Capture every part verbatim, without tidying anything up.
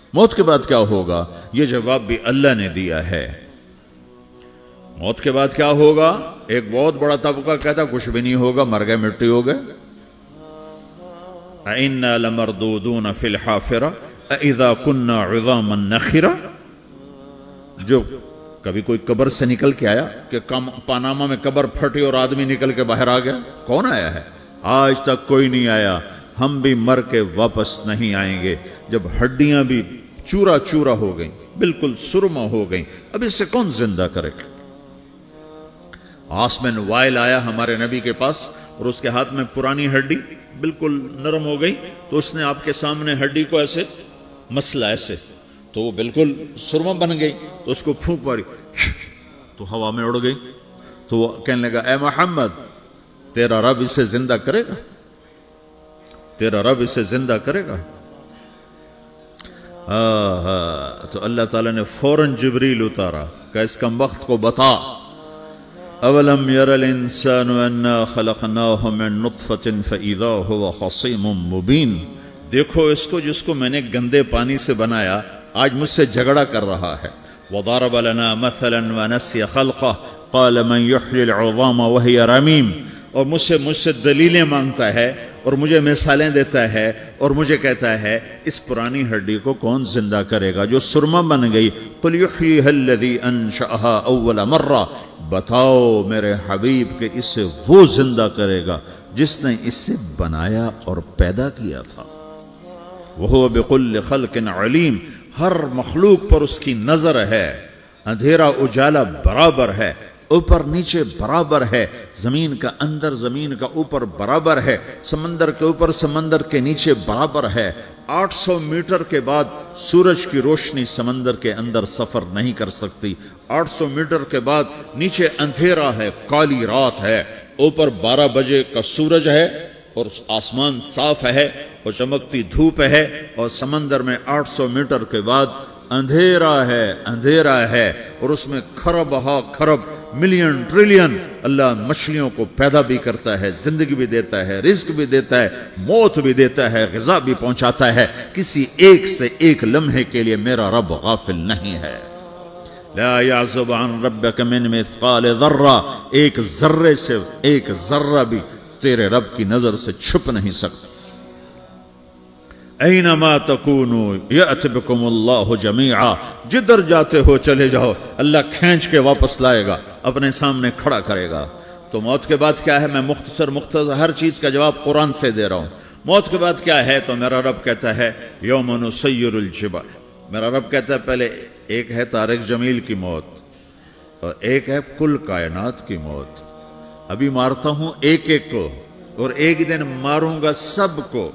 موت کے بعد کیا ہوگا؟ یہ جواب بھی اللہ نے دیا ہے۔ موت کے بعد کیا ہوگا؟ ایک بہت بڑا طبقہ کہتا کچھ بھی نہیں ہوگا، مر گئے، مٹی ہو گئے۔ اِنَّا لَمَرْدُودُونَ فِي الْحَافِرَةِ اِذَا كُنَّا عِظَامًا نَخِرَةً۔ جو کبھی کوئی قبر سے نکل کے آیا کہ پاناما میں قبر پھٹی اور آدمی نکل کے باہر آ گیا؟ کون آیا ہے؟ آج تک کوئی نہیں آیا۔ ہم بھی مر کے واپس نہیں آئیں گے۔ جب ہڈیاں بھی چورا چورا ہو گئیں، بالکل سرما ہو گئیں، اب اس سے کون زندہ کرے گا؟ عاص بن وائل آیا ہمارے نبی کے پاس اور اس کے ہاتھ میں پرانی ہڈی بالکل نرم ہو گئی، تو اس نے آپ کے سامنے ہڈی کو ایسے مسلا، ایسے، تو وہ بالکل سرما بن گئی، تو اس کو پھونک ماری تو ہوا میں اڑ گئی۔ تو وہ کہنے لگا اے محمد، تیرا رب اسے زندہ کرے گا؟ تیرا رب اسے زندہ کرے گا؟ آہا، تو اللہ تعالیٰ نے فوراً جبریل اتارا کہ اس کم وقت کو بتا، اولم یر الانسان انا خلقناہ من نطفۃ فاذا هو خصیم مبین۔ دیکھو اس کو جس کو میں نے گندے پانی سے بنایا، آج مجھ سے جھگڑا کر رہا ہے۔ وضرب لنا مثلا ونسی خلقہ قال من یحیی العظام وہی رمیم۔ اور مجھ سے مجھ سے دلیلیں مانگتا ہے اور مجھے مثالیں دیتا ہے اور مجھے کہتا ہے اس پرانی ہڈی کو کون زندہ کرے گا جو سرما بن گئی؟ قل یحییھا الذی انشأھا اول مرہ۔ بتاؤ میرے حبیب کہ اسے وہ زندہ کرے گا جس نے اسے بنایا اور پیدا کیا تھا۔ وہو بکل خلق علیم۔ ہر مخلوق پر اس کی نظر ہے، اندھیرا اجالا برابر ہے، اوپر نیچے برابر ہے، زمین کا اندر زمین کا اوپر برابر ہے، سمندر کے اوپر سمندر کے نیچے برابر ہے۔ آٹھ سو میٹر کے بعد سورج کی روشنی سمندر کے اندر سفر نہیں کر سکتی۔ آٹھ سو میٹر کے بعد نیچے اندھیرا ہے، کالی رات ہے، اوپر بارہ بجے کا سورج ہے اور آسمان صاف ہے اور چمکتی دھوپ ہے، اور سمندر میں آٹھ سو میٹر کے بعد اندھیرا ہے، اندھیرا ہے، اور اس میں کھرب ہا کھرب ملین ٹریلین اللہ مچھلیوں کو پیدا بھی کرتا ہے، زندگی بھی دیتا ہے، رزق بھی دیتا ہے، موت بھی دیتا ہے، غذا بھی پہنچاتا ہے۔ کسی ایک سے ایک لمحے کے لیے میرا رب غافل نہیں ہے۔ لا يعزب عن ربك من مثقال ذرہ، ایک ذرے سے ایک ذرہ بھی تیرے رب کی نظر سے چھپ نہیں سکتا۔ اینما تکونوا یأت بکم اللہ جمیعا، جدھر جاتے ہو چلے جاؤ، اللہ کھینچ کے واپس لائے گا، اپنے سامنے کھڑا کرے گا۔ تو موت کے بعد کیا ہے؟ میں مختصر مختصر ہر چیز کا جواب قرآن سے دے رہا ہوں۔ موت کے بعد کیا ہے؟ تو میرا رب کہتا ہے یوم نسیر الجبال۔ میرا رب کہتا ہے پہلے ایک ہے طارق جمیل کی موت اور ایک ہے کل کائنات کی موت۔ ابھی مارتا ہوں ایک ایک کو اور ایک دن ماروں گا سب کو۔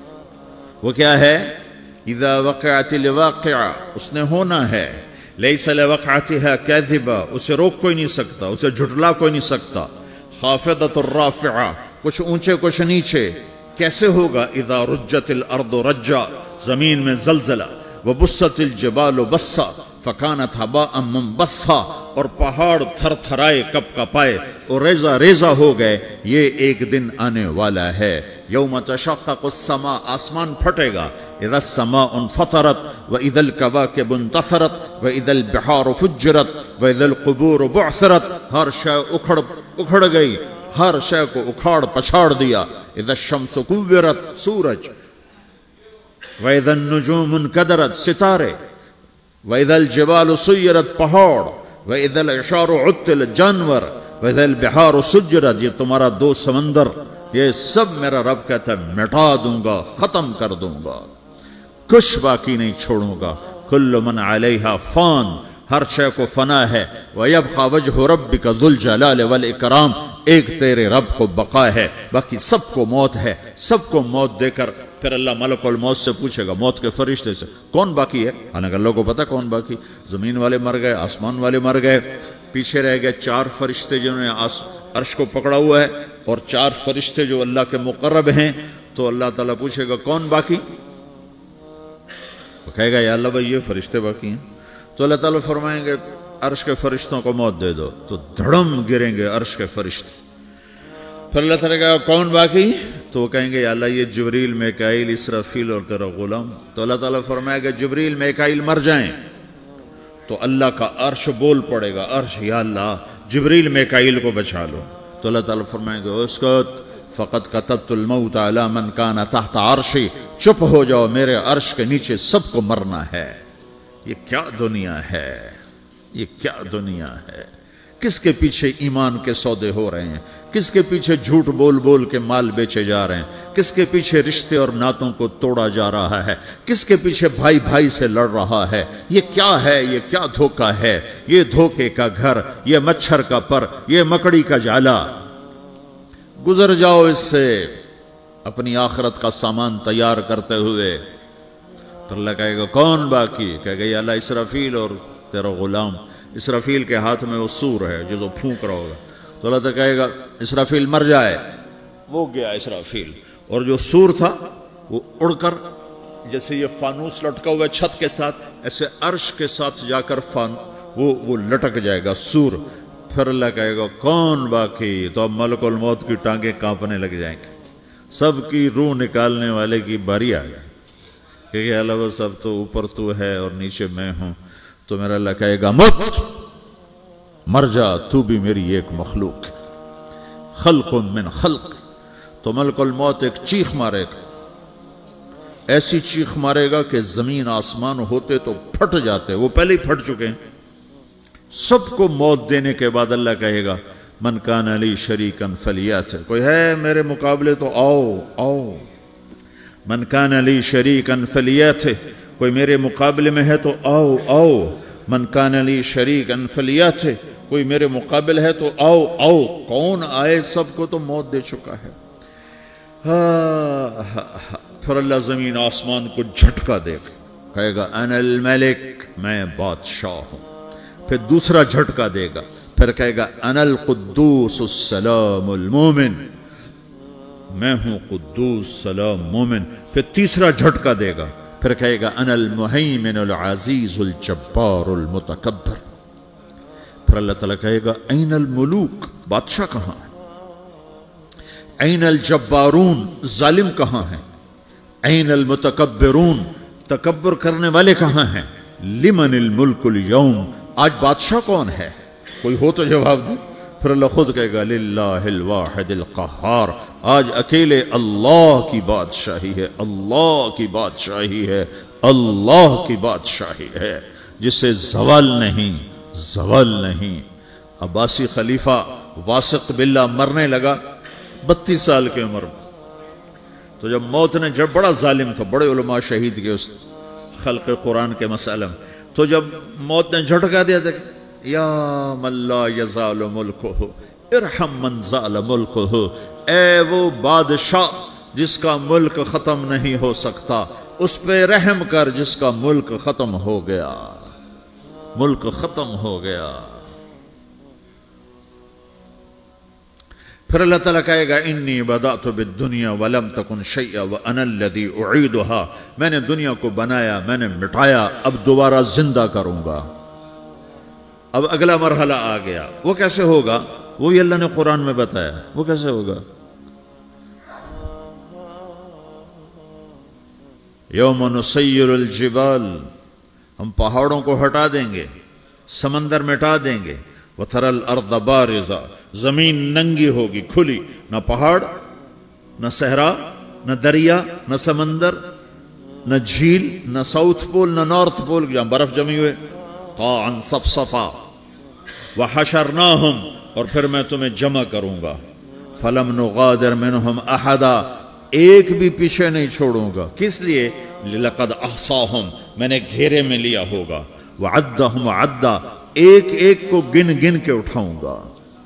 وہ کیا ہے؟ اذا وقعت الواقعہ، اس نے ہونا ہے۔ لیس لوقعتها کاذبہ، اسے روک کوئی نہیں سکتا، اسے جھٹلا کوئی نہیں سکتا۔ خافضۃ الرافعہ، کچھ اونچے کچھ نیچے۔ کیسے ہوگا؟ اذا رجت الارض رجا، زمین میں زلزلہ۔ وبست الجبال بسا فکانت ہباء منبثا، اور پہاڑ تھر تھرائے کپ کپائے اور ریزہ ریزہ ہو گئے۔ یہ ایک دن آنے والا ہے۔ یوم تشقق السماء، آسمان پھٹے گا۔ اذا السماء انفطرت واذا الكواكب انتثرت واذا البحار فجرت واذا القبور بعثرت، ہر شے اکھڑ اکھڑ گئی، ہر شے کو اکھاڑ پچھاڑ دیا۔ اذا الشمس کورت، سورج۔ وَإِذَا النُّجُومُ انْكَدَرَتْ، ستارے۔ وَإِذَا الْجِبَالُ سُيِّرَتْ، پہاڑ۔ وَإِذَا الْعِشَارُ عُطِّلَتْ، جانور۔ وَإِذَا الْبِحَارُ سُجِّرَتْ، یہ تمہارا دو سمندر، یہ سب میرا رب کہتا ہے مٹا دوں گا، ختم کر دوں گا، کچھ باقی نہیں چھوڑوں گا۔ كُلُّ مَنْ عَلَيْهَا فان، ہر شے کو فنا ہے۔ وَيَبْقَى وَجْهُ رَبِّكَ ذُو الْجَلَالِ وَالْإِكْرَامِ، ایک تیرے رب کو بقا ہے، باقی سب کو موت ہے۔ سب کو موت دے کر پھر اللہ ملک الموت سے پوچھے گا، موت کے فرشتے سے، کون باقی ہے؟ حالانکہ اللہ کو پتا کون باقی۔ زمین والے مر گئے، آسمان والے مر گئے، پیچھے رہ گئے چار فرشتے جنہوں نے عرش کو پکڑا ہوا ہے، اور چار فرشتے جو اللہ کے مقرب ہیں۔ تو اللہ تعالیٰ پوچھے گا کون باقی؟ وہ کہے گا یا اللہ بھائی یہ فرشتے باقی ہیں۔ تو اللہ تعالیٰ فرمائیں گے عرش کے فرشتوں کو موت دے دو، تو دھڑم گریں گے عرش کے فرشتے۔ پھر اللہ تعالیٰ کہا کون باقی؟ تو وہ کہیں گے یا اللہ یہ جبریل میکائیل اسرافیل اور تیرا غلام. تو اللہ تعالیٰ فرمائے گا جبریل میکائیل مر جائیں تو اللہ کا عرش بول پڑے گا, عرش یا اللہ جبریل میکائیل کو بچا لو. تو اللہ تعالیٰ فرمائے گا اسکت فقط کتبت الموت علی من کان تحت عرشی, چپ ہو جاؤ میرے عرش کے نیچے سب کو مرنا ہے. یہ کیا دنیا ہے, یہ کیا دنیا ہے. کس کے پیچھے ایمان کے سودے ہو رہے ہیں, کس کے پیچھے جھوٹ بول بول کے مال بیچے جا رہے ہیں, کس کے پیچھے رشتے اور ناتوں کو توڑا جا رہا ہے, کس کے پیچھے بھائی بھائی سے لڑ رہا ہے. یہ کیا ہے, یہ کیا دھوکہ ہے, یہ دھوکے کا گھر, یہ مچھر کا پر, یہ مکڑی کا جالا. گزر جاؤ اس سے اپنی آخرت کا سامان تیار کرتے ہوئے. پھر اللہ کہے گا کون باقی, کہے گا یا اللہ اسرافیل اور تیرا غلام. اسرافیل کے ہاتھ میں وہ سور ہے جو وہ پھونک رہا ہوگا. تو اللہ تعالیٰ کہے گا اسرافیل مر جائے, وہ گیا اسرافیل. اور جو سور تھا وہ اڑ کر جیسے یہ فانوس لٹکا ہوا ہے چھت کے ساتھ, ایسے عرش کے ساتھ جا کر فان وہ وہ لٹک جائے گا سور. پھر اللہ کہے گا کون باقی, تو اب ملک الموت کی ٹانگیں کانپنے لگ جائیں گے. سب کی روح نکالنے والے کی باری آ گئی کہ اللہ وہ سب تو اوپر تو ہے اور نیچے میں ہوں. تو میرا اللہ کہے گا مت, مر جا, تو بھی میری ایک مخلوق, خلق من خلق. تو ملک الموت ایک چیخ مارے گا, ایسی چیخ مارے گا کہ زمین آسمان ہوتے تو پھٹ جاتے, وہ پہلے ہی پھٹ چکے ہیں. سب کو موت دینے کے بعد اللہ کہے گا من کان لی شریکا فلیات, کوئی ہے میرے مقابلے تو آؤ آؤ. من کان لی شریکا فلیات, کوئی میرے مقابلے میں ہے تو آؤ آؤ. من کان لی شریکا فلیات, کوئی میرے مقابل ہے تو آؤ آؤ. کون آئے, سب کو تو موت دے چکا ہے. پھر اللہ زمین آسمان کو جھٹکا دے گا, کہے گا انا الملک, میں بادشاہ ہوں. پھر دوسرا جھٹکا دے گا, پھر کہے گا انا القدوس السلام المومن, میں ہوں قدوس سلام مومن. پھر تیسرا جھٹکا دے گا, پھر کہے گا انا المہیمن العزیز الجبار المتکبر. پھر اللہ تعالیٰ کہے گا این الملوک, بادشاہ کہاں ہے؟ این الجبارون, ظالم کہاں ہیں؟ این المتکبرون, تکبر کرنے والے کہاں ہیں؟ لمن الملک اليوم, آج بادشاہ کون ہے؟ کوئی ہو تو جواب دے. پھر اللہ خود کہے گا للہ الواحد القہار, آج اکیلے اللہ کی بادشاہی ہے, اللہ کی بادشاہی ہے, اللہ کی بادشاہی ہے جسے زوال نہیں, زوال نہیں. عباسی خلیفہ واسق باللہ مرنے لگا بتیس سال کی عمر میں. تو جب موت نے, جب بڑا ظالم تھا, بڑے علماء شہید کے اس خلق قرآن کے مسئلہ میں, تو جب موت نے جھٹکا دیا تھا یا من لا یزال ملکہ ارحم من زال ملکہ, اے وہ بادشاہ جس کا ملک ختم نہیں ہو سکتا, اس پہ رحم کر جس کا ملک ختم ہو گیا, ملک ختم ہو گیا. پھر اللہ تعالیٰ کہے گا انی بدأت بالدنیا ولم تکن شیئا وانا الذی اعیدها, میں نے دنیا کو بنایا, میں نے مٹایا, اب دوبارہ زندہ کروں گا. اب اگلا مرحلہ آ گیا, وہ کیسے ہوگا؟ وہ بھی اللہ نے قرآن میں بتایا. وہ کیسے ہوگا؟ یوم نسیر الجبال, ہم پہاڑوں کو ہٹا دیں گے, سمندر مٹا دیں گے. وَتَرَى الْأَرْضَ بَارِزَةً, زمین ننگی ہوگی, کھلی, نہ پہاڑ, نہ صحرا, نہ دریا, نہ سمندر, نہ جھیل, نہ ساؤتھ پول, نہ نارتھ پول جہاں برف جمی ہوئے. قَاعًا صَفْصَفًا وَحَشَرْنَاهُمْ, اور پھر میں تمہیں جمع کروں گا. فَلَمْ نُغَادِرْ مِنْهُمْ أَحَدًا, ایک بھی پیچھے نہیں چھوڑوں گا. کس لیے؟ لَقَدْ أَحْصَاهُمْ, میں نے گھیرے میں لیا ہوگا. وَعَدَّهُمْ عَدًّا, ایک ایک کو گن گن کے اٹھاؤں گا.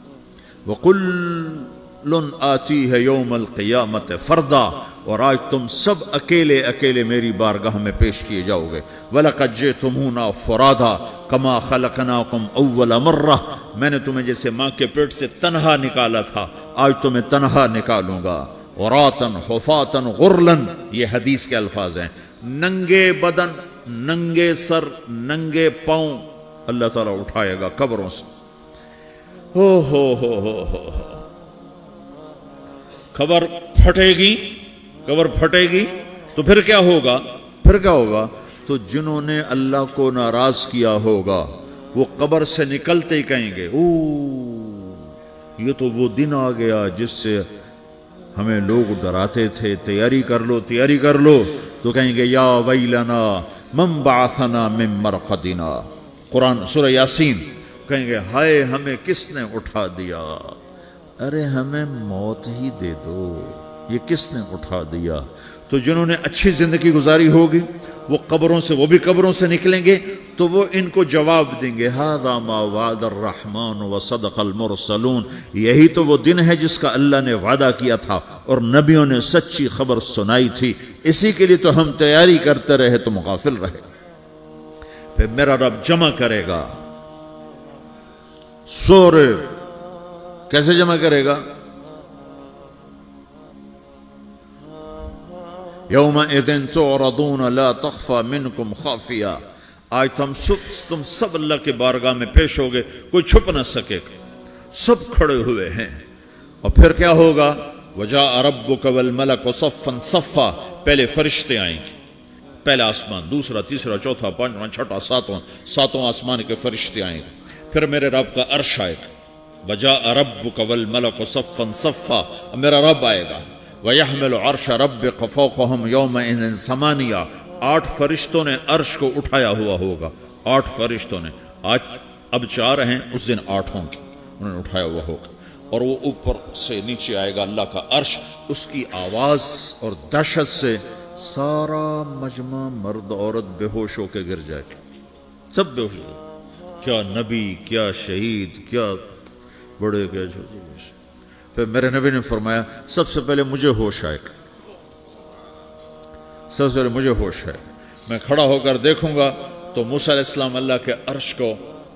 وَقُلٌّ آتِيهَ يَوْمَ الْقِيَامَةِ فَرْدًا, اور آج تم سب اکیلے اکیلے میری بارگاہ میں پیش کیے جاؤ گے. وَلَقَدْ جِئْتُمُونَا فُرَادًا كَمَا خَلَقْنَاكُمْ أَوَّلَ مَرَّةٍ, میں نے تمہیں جیسے ماں کے پیٹ سے تنہا نکالا تھا, آج تمہیں تنہا نکالوں گا. عُرَاةً حُفَاةً غُرْلًا, یہ حدیث کے الفاظ ہیں. ننگے بدن, ننگے سر, ننگے پاؤں اللہ تعالیٰ اٹھائے گا قبروں سے. ہو ہو ہو ہو ہو खबर फटेगी, कबर फटेगी तो फिर क्या होगा? फिर क्या होगा? तो जिन्होंने अल्लाह को नाराज किया होगा वो कब्र से निकलते ही कहेंगे, ओ ये तो वो दिन आ गया जिससे हमें लोग डराते थे, तैयारी कर लो, तैयारी कर लो। तो कहेंगे या वैलना मम बाअसना मिन मरक़दिना, कुरान सूरह यासीन। कहेंगे हाय हमें किसने उठा दिया, अरे हमें मौत ही दे दो, ये किसने उठा दिया। तो जिन्होंने अच्छी जिंदगी गुजारी होगी वो कब्रों से, वो भी कब्रों से निकलेंगे तो वो इनको जवाब देंगे, हाज़ा मा वादर रहमान व सदक़ल मुरसलून, यही तो वो दिन है जिसका अल्लाह ने वादा किया था और नबियों ने सच्ची खबर सुनाई थी, इसी के लिए तो हम तैयारी करते रहे, तुम गाफिल रहे। फिर मेरा रब जमा करेगा सोरे, कैसे जमा करेगा? यौमइज़िन तुअरदून ला तख़फ़ा मिनकुम ख़ाफ़िया, आज तुम सब तुम सब अल्लाह के बारगाह में पेश होगे, कोई छुप ना सकेगा, सब खड़े हुए हैं। और फिर क्या होगा? वजाअ रब्बुका वल मलकु सफ़्फ़न सफ़्फ़ा, पहले फरिश्ते आएंगे, पहला आसमान, दूसरा, तीसरा, चौथा, पांचवा, छठा, सातवां, सातवां आसमान के फरिश्ते आएंगे। फिर मेरे रब का अर्श आएगा, वजाअ रब्बुका वल मलकु सफ़्फ़न सफ़्फ़ा, मेरा रब आएगा, वयहमिलु अर्श रब्बिका फ़ौक़हुम यौमइज़िन समानिया, आठ फरिश्तों ने अर्श को उठाया हुआ होगा, आठ फरिश्तों ने, आज अब चार हैं, उस दिन आठ होंगे, उन्होंने उठाया हुआ होगा। और वो ऊपर से नीचे आएगा अल्लाह का अर्श, उसकी आवाज़ और दहशत से सारा मजमा मर्द औरत बेहोश होकर गिर जाएगा, सब बेहोश हो। क्या नबी, क्या शहीद, क्या बड़े, क्या छोटे। फिर मेरे नबी ने फरमाया सबसे पहले मुझे होश आएगा, सबसे पहले मुझे होश है, मैं खड़ा होकर देखूंगा तो मूसा अलैहिस्सलाम अल्लाह के अर्श को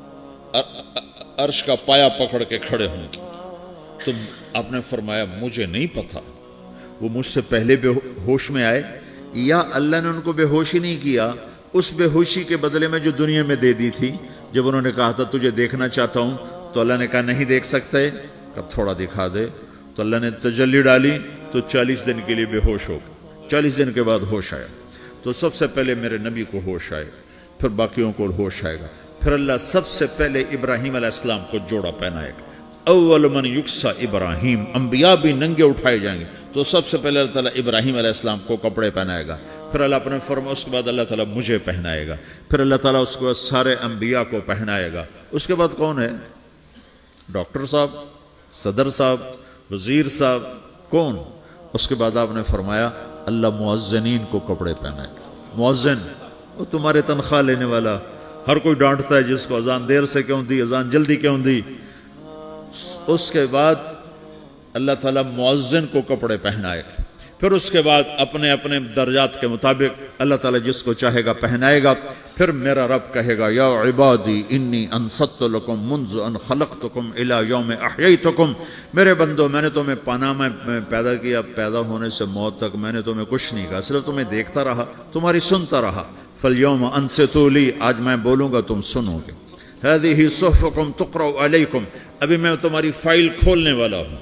अर्श का पाया पकड़ के खड़े होंगे। तो आपने फरमाया मुझे नहीं पता वो मुझसे पहले बेहोश में आए या अल्लाह ने उनको बेहोश ही नहीं किया, उस बेहोशी के बदले में जो दुनिया में दे दी थी। जब उन्होंने कहा था तुझे देखना चाहता हूं तो अल्लाह ने कहा नहीं देख सकते, कब थोड़ा दिखा दे। तो अल्लाह ने तजल्ली डाली तो चालीस दिन के लिए बेहोश हो गए, चालीस दिन के बाद होश आया। तो सबसे पहले मेरे नबी को होश आए, फिर बाकियों को होश आएगा। फिर अल्लाह सबसे पहले इब्राहीम अलैहिस्सलाम को जोड़ा पहनाएगा, अव्वल मन युक्सा इब्राहीम, अंबिया भी नंगे उठाए जाएंगे। तो सबसे पहले अल्लाह ताला इब्राहीम अलैहिस्सलाम को कपड़े पहनाएगा, फिर अल्लाह अपने फरमा, उसके बाद अल्लाह ताला मुझे पहनाएगा, फिर अल्लाह ताला उसके बाद सारे अंबिया को पहनाएगा। उसके बाद कौन है? डॉक्टर साहब, सदर साहब, वजीर साहब, कौन? उसके बाद आपने फरमाया अल्लाह मुअज्जिनीन को कपड़े पहनाएगा। मुअज्जिन वो तुम्हारे तनख्वाह लेने वाला, हर कोई डांटता है जिसको अजान देर से क्यों दी, अजान जल्दी क्यों दी। उसके बाद अल्लाह ताला मुअज्जिन को कपड़े पहनाएगा, फिर उसके बाद अपने अपने दर्जात के मुताबिक अल्लाह ताला जिसको चाहेगा पहनाएगा। फिर मेरा रब कहेगा या इबादी इन्नी अनसत्तु लकुम मुंज़ अन खलक़तुकुम इला यौम अहयैतुकुम, मेरे बंदो मैंने तुम्हें पानामा में पैदा किया, पैदा होने से मौत तक मैंने तुम्हें कुछ नहीं कहा, सिर्फ तुम्हें देखता रहा, तुम्हारी सुनता रहा। फल यौम अनसितू ली, आज मैं बोलूँगा तुम सुनोगे। हाज़िही सुहफ़ुकुम तुक़रअ अलैकुम, अभी मैं तुम्हारी फाइल खोलने वाला हूँ।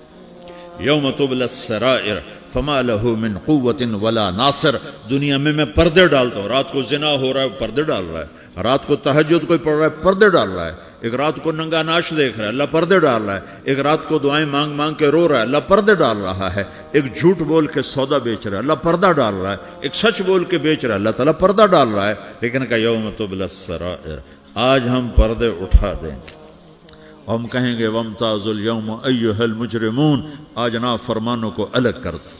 यौम तुबलस सराइर फमा लहू मिन कुव्वतिन वला नासिर, दुनिया में मैं पर्दे डालता हूँ, रात को जिना हो रहा है पर्दे डाल रहा है, रात को तहज्जुद कोई पढ़ रहा है पर्दे डाल रहा है, एक रात को नंगा नाच देख रहा है अल्लाह पर्दे डाल रहा है, एक रात को दुआएं मांग मांग के रो रहा है अल्लाह पर्दे डाल रहा है, एक झूठ बोल के सौदा बेच रहा है अल्लाह पर्दा डाल रहा है, एक सच बोल के बेच रहा है अल्लाह ताला पर्दा डाल रहा है। लेकिन का यौम तुबलस सराइर, आज हम पर्दे उठा देंगे, हम कहेंगे वमताजुल यौम अय्युहल मुजरिमून, आज ना फरमानों को अलग कर दो।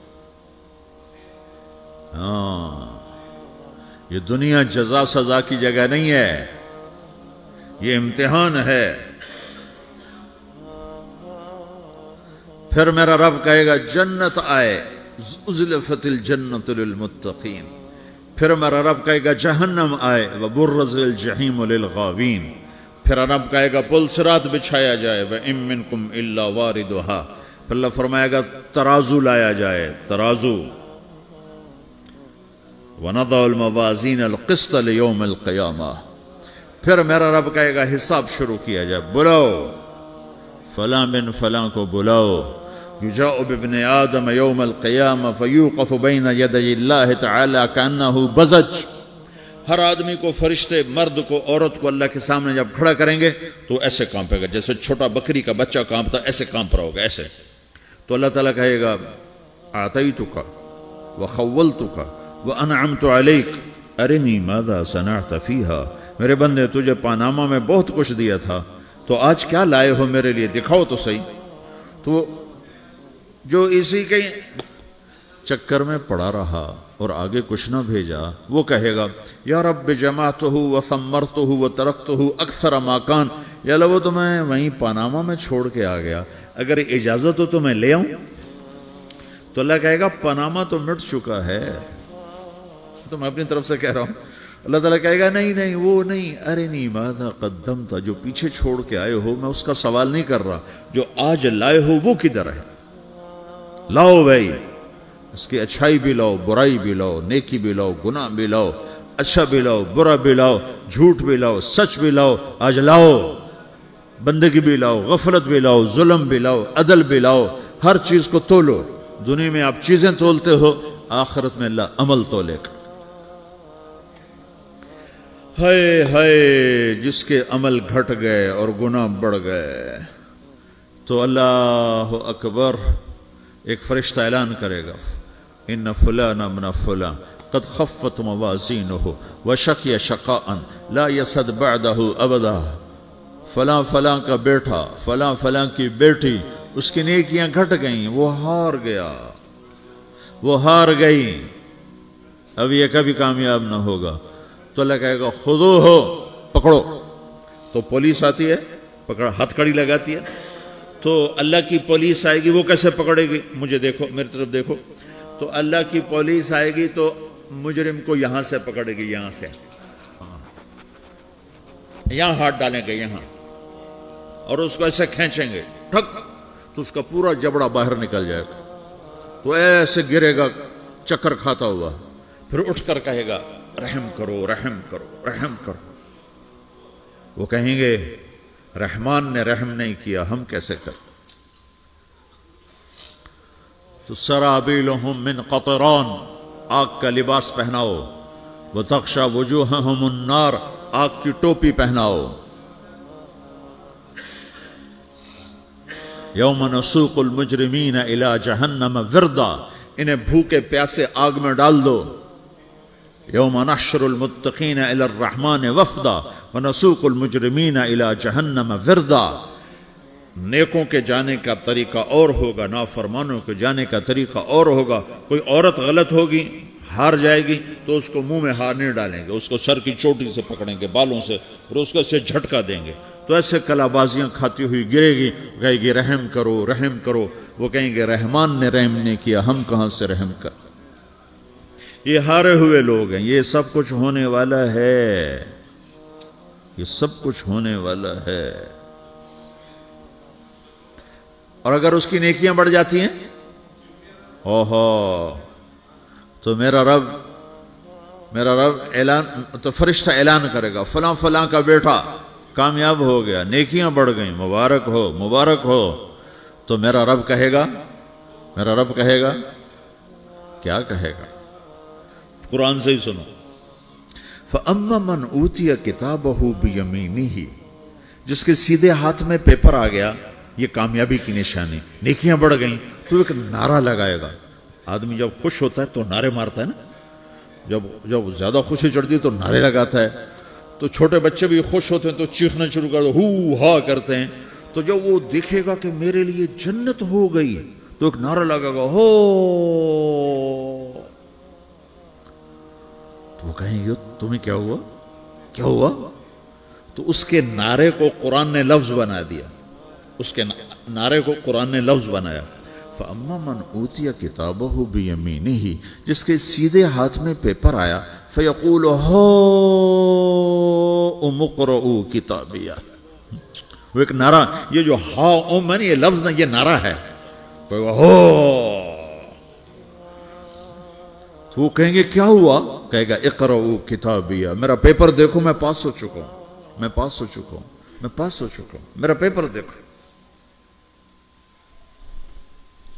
हाँ, ये दुनिया जजा सजा की जगह नहीं है, ये इम्तिहान है। फिर मेरा रब कहेगा जन्नत आए, उज़्लिफ़तिल जन्नतु लिल मुत्तक़ीन। फिर मेरा रब कहेगा जहन्नम आए, व बुर्रज़िल जहीम लिल गावीन। फिर रब कहेगा पुल सिरात बिछाया जाए, व इम मिनकुम इल्ला वारिदुहा। फिर अल्लाह फरमाएगा तराजू लाया जाए, तराजू। व नदअल मवाज़ीन अल क़िस्त लियौम अल क़ियामा। फिर मेरा रब कहेगा हिसाब शुरू किया जाए, बुलाओ फलां बिन फलां को बुलाओ, युजाउ बिब्ने आदम यौम अल-क़ियामा फ़यूक़फ़ु बैन यदै अल्लाह तआला कअन्नहु बज़ज। हर आदमी को, फरिश्ते, मर्द को, औरत को अल्लाह के सामने जब खड़ा करेंगे तो ऐसे कांपेगा, जैसे छोटा बकरी का बच्चा कांपता, ऐसे कांप रहा होगा ऐसे। तो अल्लाह ताला कहेगा आतैतुका व खव्वलतुका व अनअमतु अलैक अरिनी माज़ा सनअत फ़ीहा। मेरे बंदे, तुझे पानामा में बहुत कुछ दिया था, तो आज क्या लाए हो मेरे लिए, दिखाओ तो सही। तो जो इसी के चक्कर में पड़ा रहा और आगे कुछ ना भेजा, वो कहेगा या रब्बि जमाअतहु व सम्मरतहु व तरक्तहु अक्सर मा कान। या अल्लाह, वो तो मैं वहीं पनामा में छोड़ के आ गया, अगर इजाजत हो तो मैं ले आऊं। तो अल्लाह कहेगा पनामा तो मिट चुका है, तो मैं अपनी तरफ से कह रहा हूं। अल्लाह ताला कहेगा नहीं नहीं वो नहीं, अरे नहीं माज़ा क़द्दमता, जो पीछे छोड़ के आए हो मैं उसका सवाल नहीं कर रहा, जो आज लाए हो वो किधर है, लाओ भाई, इसकी अच्छाई भी लाओ, बुराई भी लाओ, नेकी भी लाओ, गुनाह भी लाओ, अच्छा भी लाओ, बुरा भी लाओ, झूठ भी लाओ, सच भी लाओ, आज लाओ, बंदगी भी लाओ, गफलत भी लाओ, जुल्म भी लाओ, अदल भी लाओ, हर चीज को तोलो। दुनिया में आप चीजें तोलते हो, आखिरत में अल्लाह अमल तोलेगा। हाय हाय, जिसके अमल घट गए और गुनाह बढ़ गए, तो अल्लाह अकबर, एक फरिश्ता ऐलान करेगा इन्न फुलान अमना फुलान कद खफ़्फ़त मवाज़ीनुहु व शक़िय शक़ाअन ला यसद बअदहु अबदा। फलां फलां का बेटा, फलां फलां की बेटी, उसकी नेकियां घट गईं, वो हार गया, वो हार गई, अब ये कभी कामयाब ना होगा। तो अल्लाह कहेगा खुदो हो, पकड़ो। तो पुलिस आती है, पकड़, हथकड़ी लगाती है। तो अल्लाह की पुलिस आएगी, वो कैसे पकड़ेगी, मुझे देखो, मेरी तरफ देखो। तो अल्लाह की पुलिस आएगी तो मुजरिम को यहां से पकड़ेगी, यहां से, यहां हाथ डालेंगे यहां, और उसको ऐसे खींचेंगे, ठक, तो उसका पूरा जबड़ा बाहर निकल जाएगा। तो ऐसे गिरेगा चक्कर खाता हुआ, फिर उठकर कहेगा रहम करो, रहम करो, रहम करो। वो कहेंगे रहमान ने रहम नहीं किया, हम कैसे कर। तो सराबीलुहुम मिन क़तरान, आग का लिबास पहनाओ, व तग़शा वुजूहहुमुन नार, आग की टोपी पहनाओ। यौम नसूक़ुल मुजरिमीन इला जहन्नम विरदा, इन्हें भूखे प्यासे आग में डाल दो। यौम नहशुरुल मुत्तक़ीन इला अर्रहमान वफ़दा व नसूक़ुल मुजरिमीन इला जहन्नम विरदा। नेकों के जाने का तरीका और होगा, नाफरमानों के जाने का तरीका और होगा। कोई औरत गलत होगी, हार जाएगी, तो उसको मुंह में हार नहीं डालेंगे, उसको सर की चोटी से पकड़ेंगे, बालों से, और उसको से झटका देंगे। तो ऐसे कलाबाजियां खाती हुई गिरेगी, कहेगी रहम करो, रहम करो। वो कहेंगे रहमान ने रहम नहीं किया, हम कहां से रहम कर। ये हारे हुए लोग हैं। ये सब कुछ होने वाला है, ये सब कुछ होने वाला है। और अगर उसकी नेकियां बढ़ जाती हैं, ओहो, तो मेरा रब मेरा रब ऐलान, तो फरिश्ता ऐलान करेगा फलां फलां का बेटा कामयाब हो गया, नेकियां बढ़ गई, मुबारक हो, मुबारक हो। तो मेरा रब कहेगा, मेरा रब कहेगा, क्या कहेगा, कुरान से ही सुनो। फ़अम्मा मन ऊतिया किताबहु बियमीनिही, जिसके सीधे हाथ में पेपर आ गया, ये कामयाबी की निशानी, नेकियां बढ़ गई, तो एक नारा लगाएगा। आदमी जब खुश होता है तो नारे मारता है ना, जब जब ज्यादा खुशी चढ़ती है तो नारे लगाता है। तो छोटे बच्चे भी खुश होते हैं तो चीखना शुरू कर दो, हू हा करते हैं। तो जब वो देखेगा कि मेरे लिए जन्नत हो गई, तो एक नारा लगाएगा हो, तो वो कहेंगे तुम्हें क्या हुआ, क्या हुआ। तो उसके नारे को कुरान ने लफ्ज बना दिया, उसके नारे को कुरान ने लफ्ज बनाया। फ़अम्मा मन ऊतिया किताबहु बियमीनिही, जिसके सीधे हाथ में पेपर आया, फ़यक़ूलु हो उमुक़रऊ किताबिया। वो एक नारा, ये जो हा उम है, ये लफ्ज ना, ये नारा है। तो हो, तो वो कहेंगे क्या हुआ, कहेगा इक़रऊ किताबिया, मेरा पेपर देखो, मैं पास हो चुका हूं, मैं पास हो चुका हूं, मैं पास हो चुका हूं, मेरा पेपर देखो।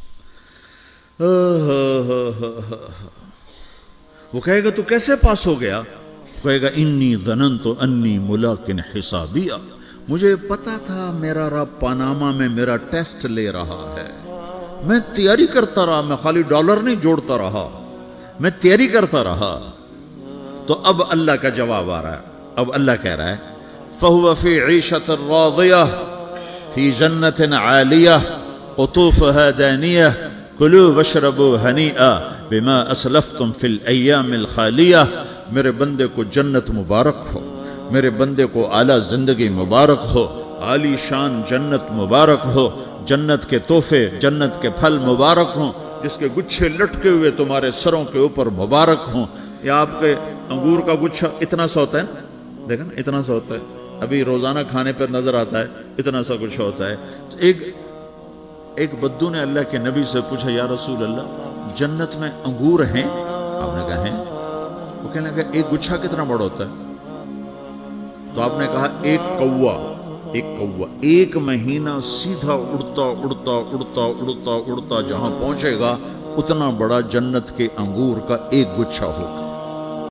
وہ کہے گا تو کیسے پاس ہو گیا؟ کہے گا انی ظننت انی ملاقن حسابیہ، مجھے پتا تھا میرا رب پاناما میں میرا ٹیسٹ لے رہا ہے، میں تیاری کرتا رہا، میں خالی ڈالر نہیں جوڑتا رہا، میں تیاری کرتا رہا۔ تو اب اللہ کا جواب آ رہا ہے، اب اللہ کہہ رہا ہے فَهُوَ فِي عِيشَةٍ رَاضِيَةٍ فِي جَنَّةٍ عَالِيَةٍ قُطُوفُهَا دَانِيَةٌ كُلُوا وَاشْرَبُوا هَنِيئًا بِمَا أَسْلَفْتُمْ فِي الْأَيَّامِ الْخَالِيَةِ، میرے بندے کو جنت مبارک ہو، میرے بندے کو اعلیٰ زندگی مبارک ہو، عالی شان جنت مبارک ہو، جنت کے تحفے، جنت کے پھل مبارک ہوں، جس کے گچھے لٹکے ہوئے تمہارے سروں کے اوپر مبارک ہوں۔ یا آپ کے انگور کا گچھا اتنا سا ہوتا ہے نا، دیکھا نا اتنا سا ہوتا ہے، ابھی روزانہ کھانے پر نظر آتا ہے، اتنا سا گچھا ہوتا ہے۔ تو ایک ایک بدو نے اللہ کے نبی سے پوچھا یا رسول اللہ جنت میں انگور ہیں؟ آپ نے کہا ہیں۔ وہ کہنے لگا ایک گچھا کتنا بڑا ہوتا ہے؟ تو آپ نے کہا ایک کوا، ایک کوا ایک مہینہ سیدھا اڑتا اڑتا اڑتا اڑتا اڑتا جہاں پہنچے گا اتنا بڑا جنت کے انگور کا ایک گچھا ہوگا۔